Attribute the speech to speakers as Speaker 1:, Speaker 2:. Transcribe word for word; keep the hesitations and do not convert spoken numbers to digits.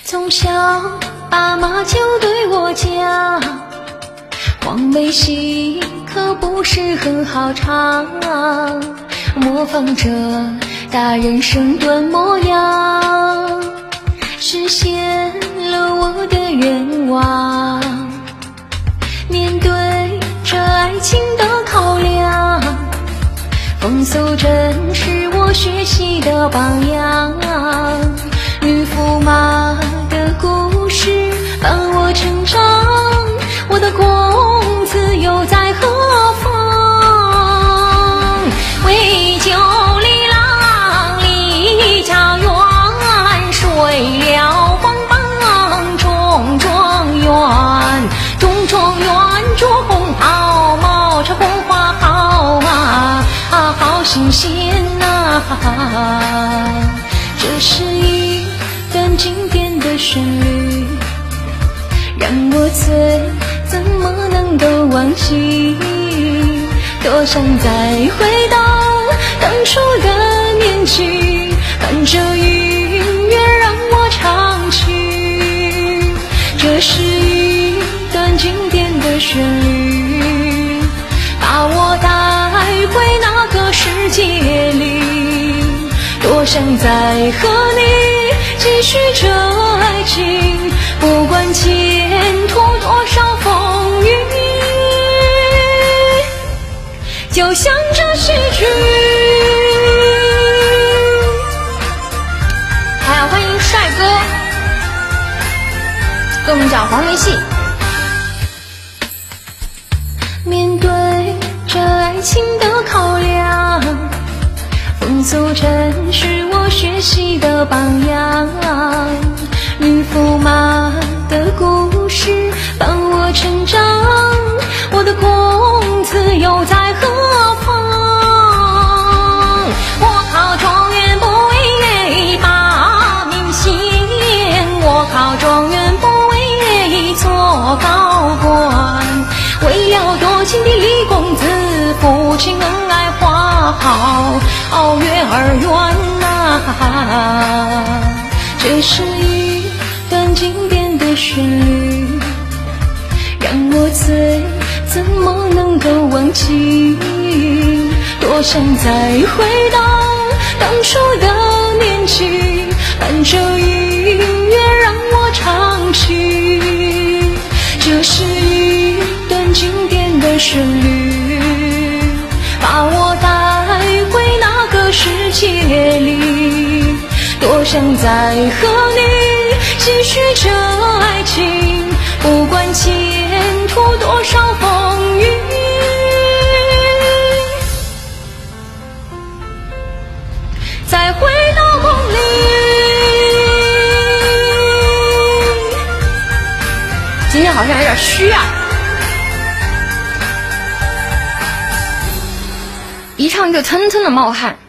Speaker 1: 从小爸妈就对我讲，黄梅戏可不是很好唱，模仿着大人身段模样，实现了我的愿望。面对这爱情的考量，风俗真是我学习的榜样。女驸马的故事伴我成长，我的公子又在何方？为救李郎离家园，睡了黄榜中状元。中状元着红袍，冒着红花好啊啊，好新鲜呐！这是一段经典的旋律，让我醉，怎么能够忘记？多想再回到当初的年纪，伴着音乐让我唱起。这是一段经典的旋律，把我带回那个世界里。多想再和你继续这爱情，不管前途多少风雨，就像这戏剧。还要欢迎帅哥跟我们讲黄梅戏。面对这爱情的考量，风俗真是我学习的榜样。女驸马的故事伴我成长，我的公子又在何方？我考状元不为把名显，我考状元不为做高官，为了多情的李公子，夫妻恩爱花好哦月儿圆呐。这是一段经典的旋律，让我醉，怎么能够忘记？多想再回到当初的年纪，伴着音乐让我唱起。这是一段经典的旋律，把我带回那个世界里。多想再和你继续这爱情，不管前途多少风雨，再回到梦里。今天好像有点虚啊，一唱就蹭蹭的冒汗。